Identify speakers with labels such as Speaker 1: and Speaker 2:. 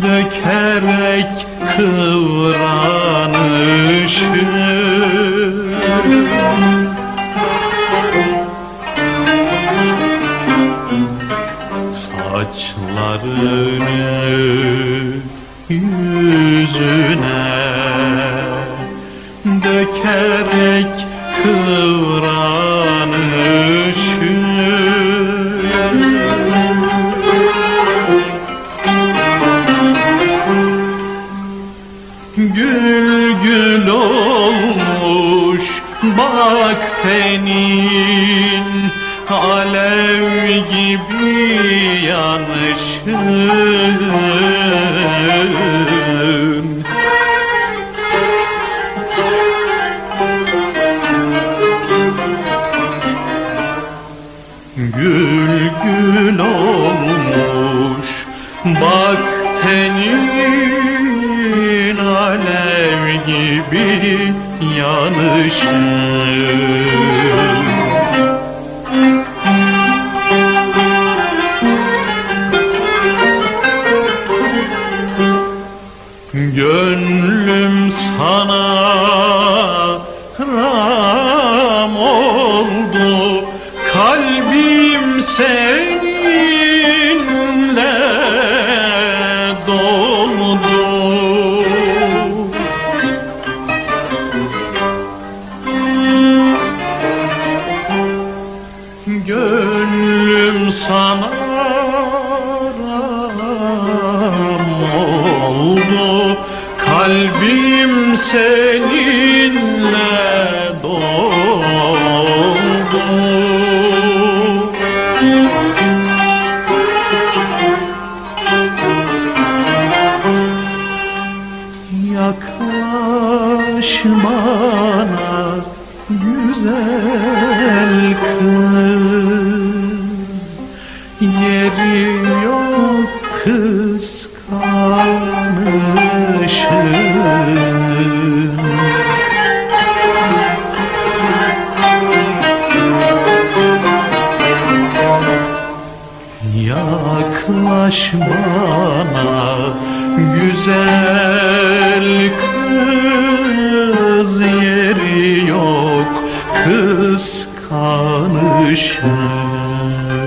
Speaker 1: dökerek kıvranışım. Saçlarını yüzüne dökerek kıvranışım. Gül gül olmuş bak tenin, alev gibi yanışın. Gül gül olmuş bak tenin, alev gibi yanışın. Gönlüm sana ram oldu, kalbim seninle doldu. Gönlüm sana ram oldu, kalbim seninle doldu. Yaklaş bana güzel kız, yeri yok kıskanışın. Yaklaş bana güzel kız, yeri yok kıskanışın.